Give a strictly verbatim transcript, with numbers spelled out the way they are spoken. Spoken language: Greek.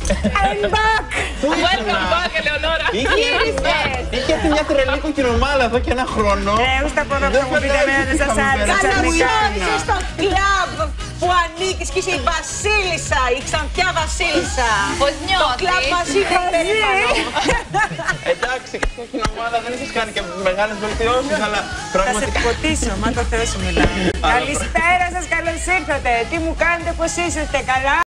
I'm back! Welcome back, Ελεονόρα. Είχε μια τρελή κοκκινομάλα εδώ και ένα χρόνο. Ε, ούστε από εδώ που μου πείτε εμένα δεν σας άρεσε. Καλωσόρισε στο κλαμπ που ανήκεις και είσαι η βασίλισσα, η ξανθιά βασίλισσα. Πώς νιώθεις? Το κλαμπ μαζί είναι περήφανο. Εντάξει, κοκκινομάλα δεν έχεις κάνει και μεγάλες βελτιώσεις, αλλά Θα σε πραγματικά... ποτίσω, μα το Θεό σου μιλάω. Καλησπέρα σας, καλώς ήρθατε. Τι μου κάνετε, πώς είσαστε, καλά?